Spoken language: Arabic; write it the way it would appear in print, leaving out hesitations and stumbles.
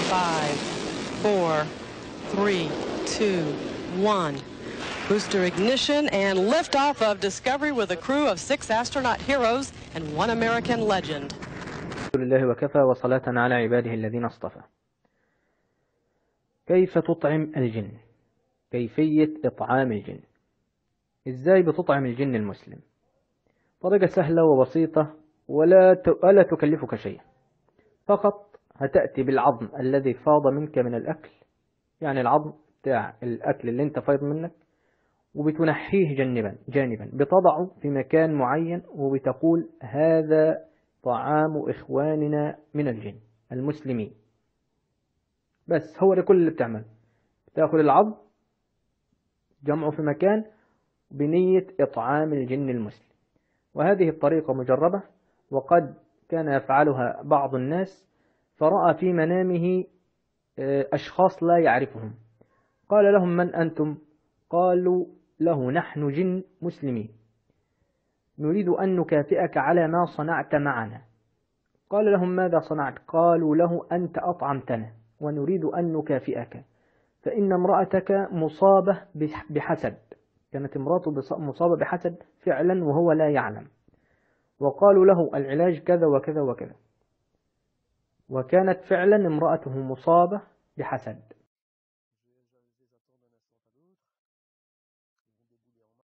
5, 4, 3, 2, 1. Booster ignition and liftoff of Discovery with a crew of 6 astronaut heroes and 1 American legend. الحمد لله وكفى وصلاة على عباده الذين اصطفى. كيف تطعم الجن؟ كيفية إطعام الجن؟ إزاي بتطعم الجن المسلم؟ طريقة سهلة وبسيطة ولا تكلفك شيء. فقط هتأتي بالعظم الذي فاض منك من الأكل، يعني العظم بتاع الأكل اللي انت فايض منك، وبتنحيه جانبا بتضعه في مكان معين، وبتقول هذا طعام إخواننا من الجن المسلمين. بس هو ده كل اللي بتعمل، بتاخد العظم جمعه في مكان بنية إطعام الجن المسلم. وهذه الطريقة مجربة، وقد كان يفعلها بعض الناس، فرأى في منامه أشخاص لا يعرفهم، قال لهم من أنتم؟ قالوا له نحن جن مسلمين نريد أن نكافئك على ما صنعت معنا. قال لهم ماذا صنعت؟ قالوا له أنت أطعمتنا ونريد أن نكافئك، فإن امرأتك مصابة بحسد، كانت امرأته مصابة بحسد فعلا وهو لا يعلم، وقالوا له العلاج كذا وكذا وكذا، وكانت فعلا امرأته مصابة بحسد.